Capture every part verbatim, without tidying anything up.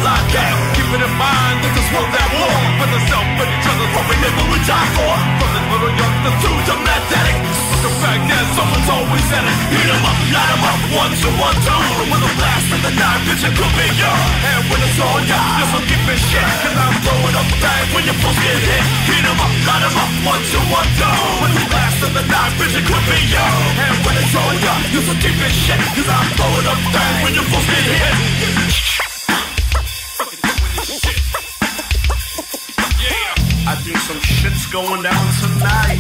like that. Keep it in mind, this is world at war. For the self and each other's what we live and we die for. From the little youngster to the methodic. The fact that someone's always at it. Heat 'em up, light 'em up, one, two, one, two. With a blast of the nine, bitch, it could be you. And when it's all ya, you're some keeping shit. Cause I'm blowing up things when your folks get hit. Heat 'em up, light 'em up, one, two, one, two. With a blast of the nine, bitch, it could be you. And when it's all ya, you're some keeping shit. Cause I'm blowing up things when your folks get hit. Yeah, I think some shit's going down tonight.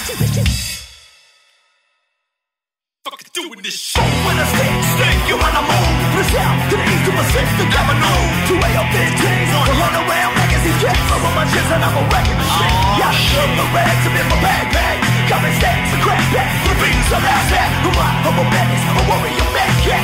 Fucking doing this shit. When I stick, stick, you wanna move. To the south, to the east, to the six, the Avenue. Two A up fifteens, to run around magazine checks. Over my chest and I'm a wrecking the shit. Yeah, shit, the rags, I'm in my bag, bag. Coming stacks, a crack back. For the beans, I'm out there. I'm a humble madness, a warrior man cat.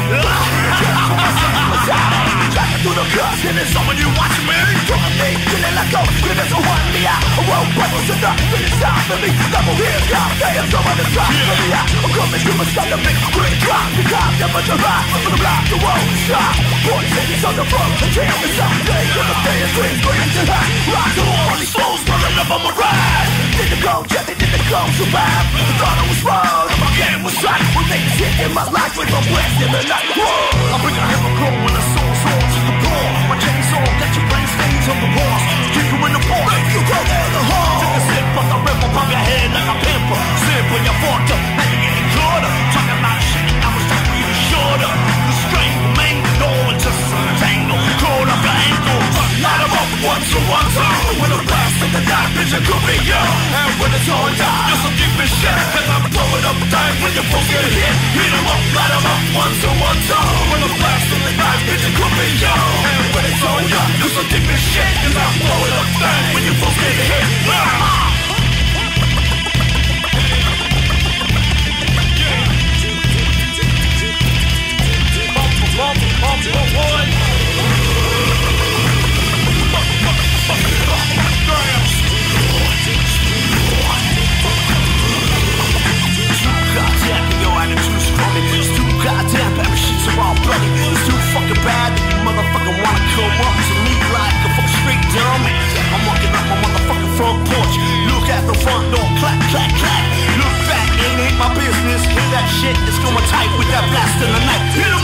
Driving through the cuts, and there's someone you watching me. Talking me, feeling like go, living so one me out. A world bubbles in the finish time for me. Double heels, God, they have someone to drop for me out. I'm coming to my style to make a quick drop. The cop, never to ride, from the block, the road, stop. Boy, cities on the front, the tail is someday. Gonna stay and dreams, going to high. Rock to all these fools, pulling up on my ride. Did the go, yeah, they did the go, survive. The thought I was wrong, my game was right. When they hit in my life, with my blast in the night. Whoa, I bring a hammer crow when the soul's on to the floor. My chainsaw, got your brain stains on the walls. Kick you in the ball, make you go down the hall. Take a sip of the ripple, pop your head like a pimple. Sip when you're forked up, and you getting caught up. Talking about shit, I was talking you shorter. The string mango, it's just a tangle. Caught up your ankle, light 'em up, one, two, one, two. With a blast of the night, bitch, it could be you. And when it's all done, you're some deep as shit. Cause I'm blowing up time when your folks get hit. Heat 'em up, light 'em up, one, two, one, two. With a blast of the night, bitch, it could be you. And when it's all done, you're some deep as shit. Cause I'm blowing up time when your folks get hit. Ah! Bump, bump, bump, one. Goddamn, your attitude's crummy. It's too goddamn bad, sheets are all bloody. It's too fucking bad that you motherfucking wanna come up to me like a fucking straight dummy. I'm walking up my motherfucking front porch. Look at the front door, clack, clack, clack. Look back, ain't ain't my business. Hear that shit, it's going tight with that blast in the night.